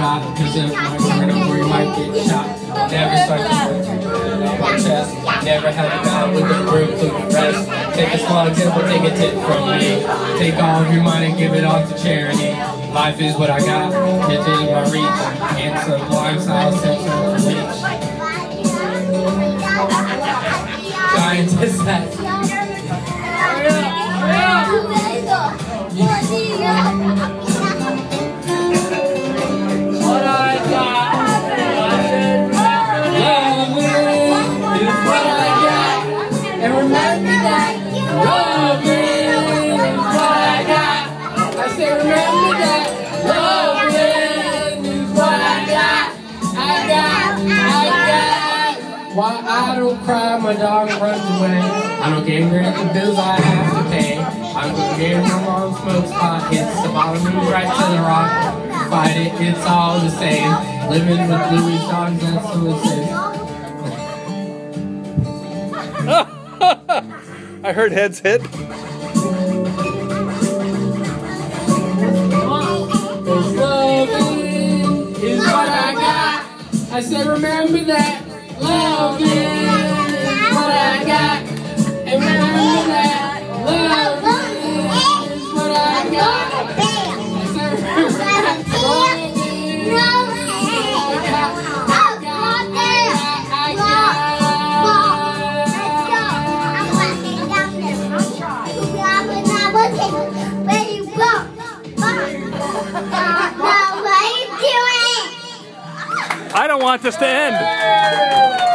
got, cause if you're running where you might get shot. Never start to on my chest. Never had a guy with the group to the rest. Take a small tip or take a tip from me. Take all of your money and give it all to charity. Life is what I got, it's in my reach. And Sublime style steps out to reach. Scientist that. What I got, and remember that love is what I got. I said remember that love is what I got. I got. Why I don't cry, my dog runs away. I don't get angry at the bills I have to pay. I'm gonna get my mom smokes pot, hits the bottom moves right to the rock. Fight it, it's all the same. Living with Louis dogs, that's so insane. I heard heads hit. This love is what I got. I said remember that. Love is what I got. And remember that. Love is what I got. I said remember that. I don't want this to end.